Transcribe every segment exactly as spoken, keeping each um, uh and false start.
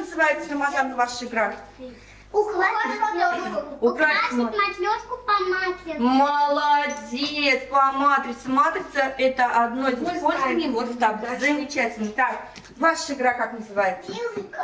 называется, Рамазан, ваша игра? Украсить матрешку по матрице. Молодец, по матрице. Матрица – это одно из использований. Вот так, замечательно. Так, ваша игра как называется?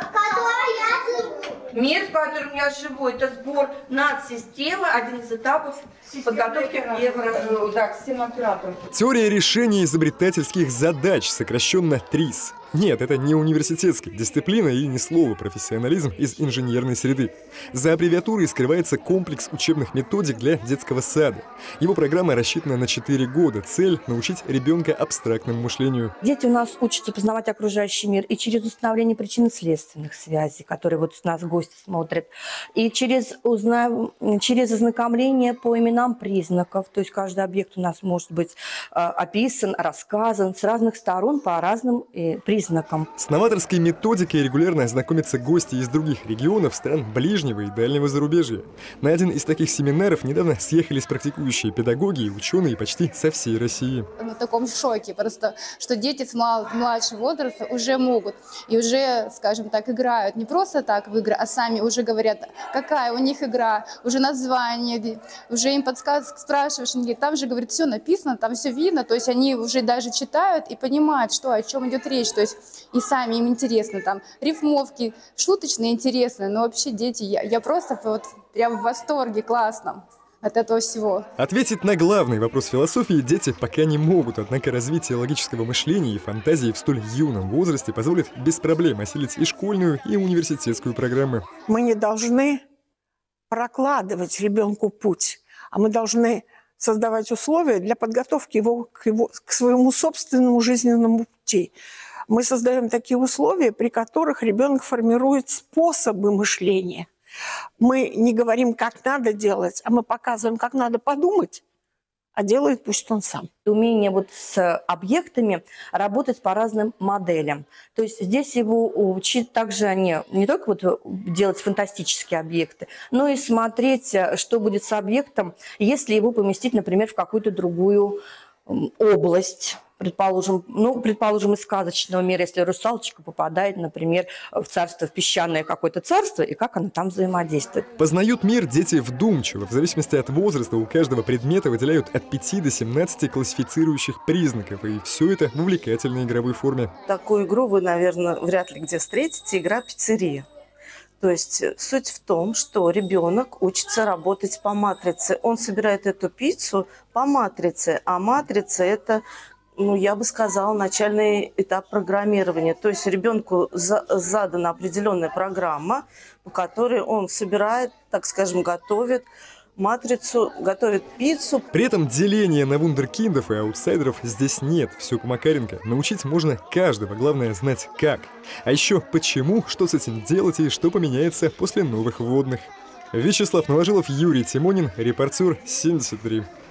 Мир, в котором я живу, это сбор над-системы, один из этапов подготовки к евро, да, к системе операторов. Теория решения изобретательских задач, сокращенно ТРИС. Нет, это не университетская дисциплина и ни слова профессионализм из инженерной среды. За аббревиатурой скрывается комплекс учебных методик для детского сада. Его программа рассчитана на четыре года. Цель – научить ребенка абстрактному мышлению. Дети у нас учатся познавать окружающий мир и через установление причинно-следственных связей, которые вот у нас гости смотрят, и через, узна... через ознакомление по именам признаков. То есть каждый объект у нас может быть э, описан, рассказан с разных сторон по разным э, признакам. С новаторской методикой регулярно знакомятся гости из других регионов, стран ближнего и дальнего зарубежья. На один из таких семинаров недавно съехались практикующие педагоги и ученые почти со всей России. Мы в таком шоке просто, что дети с младшего возраста уже могут и уже, скажем так, играют не просто так в игры, а сами уже говорят, какая у них игра, уже название, уже им подсказывают, спрашиваешь, они говорят, там же, говорит, все написано, там все видно, то есть они уже даже читают и понимают, что, о чем идет речь. То есть и сами им интересно, там, рифмовки, шуточные интересные, но вообще дети, я, я просто вот прям в восторге, классно от этого всего. Ответить на главный вопрос философии дети пока не могут, однако развитие логического мышления и фантазии в столь юном возрасте позволит без проблем осилить и школьную, и университетскую программы. Мы не должны прокладывать ребенку путь, а мы должны создавать условия для подготовки его к, его, к своему собственному жизненному пути. Мы создаем такие условия, при которых ребенок формирует способы мышления. Мы не говорим, как надо делать, а мы показываем, как надо подумать, а делает пусть он сам. Умение вот с объектами работать по разным моделям. То есть здесь его учить также не, не только вот делать фантастические объекты, но и смотреть, что будет с объектом, если его поместить, например, в какую-то другую область. Предположим, ну, предположим, из сказочного мира, если русалочка попадает, например, в царство, в песчаное какое-то царство, и как она там взаимодействует. Познают мир дети вдумчиво. В зависимости от возраста у каждого предмета выделяют от пяти до семнадцати классифицирующих признаков, и все это в увлекательной игровой форме. Такую игру вы, наверное, вряд ли где встретите. Игра «Пиццерия». То есть суть в том, что ребенок учится работать по матрице. Он собирает эту пиццу по матрице, а матрица – это, ну, я бы сказала, начальный этап программирования. То есть ребенку за, задана определенная программа, по которой он собирает, так скажем, готовит матрицу, готовит пиццу. При этом деления на вундеркиндов и аутсайдеров здесь нет. Все по Макаренко. Научить можно каждого, главное знать как. А еще почему, что с этим делать и что поменяется после новых вводных. Вячеслав Новожилов, Юрий Тимонин, репортер семьдесят три.